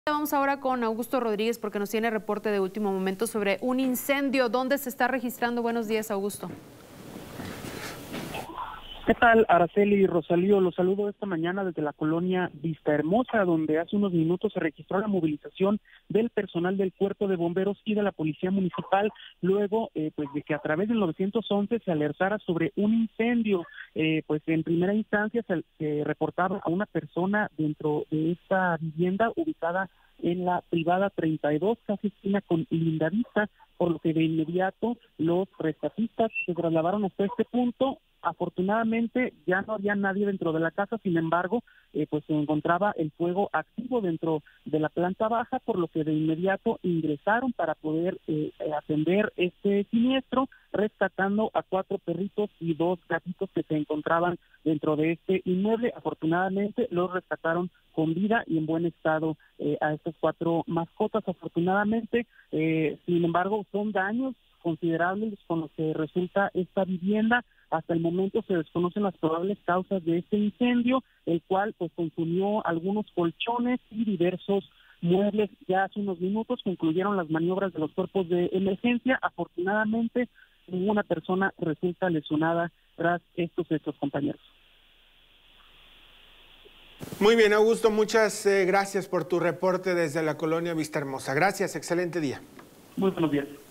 Vamos ahora con Augusto Rodríguez porque nos tiene reporte de último momento sobre un incendio. ¿Dónde se está registrando? Buenos días, Augusto. ¿Qué tal, Araceli y Rosalío? Los saludo esta mañana desde la colonia Vista Hermosa, donde hace unos minutos se registró la movilización del personal del Cuerpo de Bomberos y de la Policía Municipal, luego pues de que a través del 911 se alertara sobre un incendio. Pues en primera instancia se reportaba a una persona dentro de esta vivienda ubicada en la privada 32, casi esquina con Lindavista, por lo que de inmediato los rescatistas se trasladaron hasta este punto. Afortunadamente ya no había nadie dentro de la casa, sin embargo, pues se encontraba el fuego activo dentro de la planta baja, por lo que de inmediato ingresaron para poder atender este siniestro, rescatando a 4 perritos y 2 gatitos que se encontraban dentro de este inmueble. Afortunadamente los rescataron con vida y en buen estado a estas 4 mascotas. Afortunadamente, sin embargo, son daños considerables con los que resulta esta vivienda. Hasta el momento se desconocen las probables causas de este incendio, el cual pues consumió algunos colchones y diversos muebles. Ya hace unos minutos concluyeron las maniobras de los cuerpos de emergencia. Afortunadamente, ninguna persona resulta lesionada tras estos hechos, compañeros. Muy bien, Augusto, muchas gracias por tu reporte desde la colonia Vista Hermosa. Gracias, excelente día. Muy buenos días.